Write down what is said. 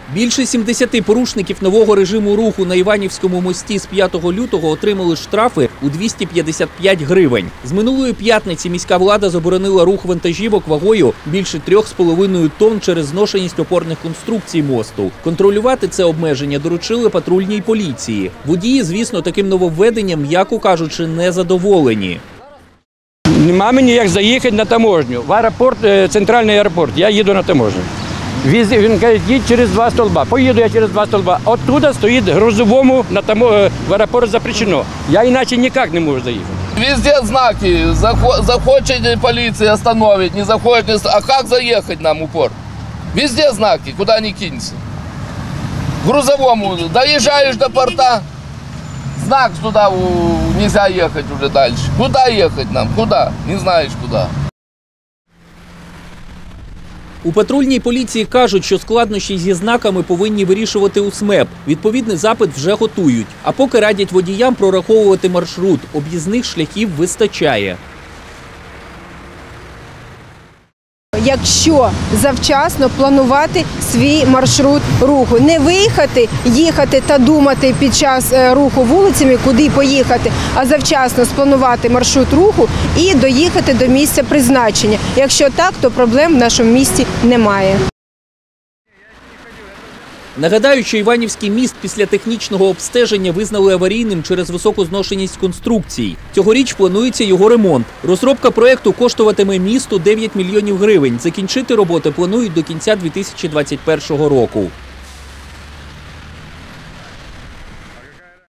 Більше 70 порушників нового режиму руху на Іванівському мості з 5 лютого отримали штрафи у 255 гривень. З минулої п'ятниці міська влада заборонила рух вантажівок вагою більше 3,5 тонн через зношеність опорних конструкцій мосту. Контролювати це обмеження доручили патрульній поліції. Водії, звісно, таким нововведенням, м'яко кажучи, не задоволені. Нема мені як заїхати на таможню. В аеропорт, центральний аеропорт, я їду на таможню. Він каже, їдь через 2 столба. Поїду я через 2 столба. Оттуда стоїть грузовому в аеропорт запрещено. Я іначе ніяк не можу заїхати. Везде знаки. Захочет полиция остановить, не захочет. А как заехать нам в порт? Везде знаки, куда ни кинься. Грузовому доезжаешь до порта, знак туда нельзя ехать уже дальше. Куда ехать нам? Куда? Не знаешь куда. У патрульній поліції кажуть, що складнощі зі знаками повинні вирішувати у СМЕП. Відповідний запит вже готують. А поки радять водіям прораховувати маршрут. Об'їзних шляхів вистачає. Якщо завчасно планувати свій маршрут руху. Не виїхати, їхати та думати під час руху вулицями, куди поїхати, а завчасно спланувати маршрут руху і доїхати до місця призначення. Якщо так, то проблем в нашому місті немає. Нагадаю, що Іванівський міст після технічного обстеження визнали аварійним через високу зношеність конструкцій. Цьогоріч планується його ремонт. Розробка проєкту коштуватиме місту 9 мільйонів гривень. Закінчити роботи планують до кінця 2021 року.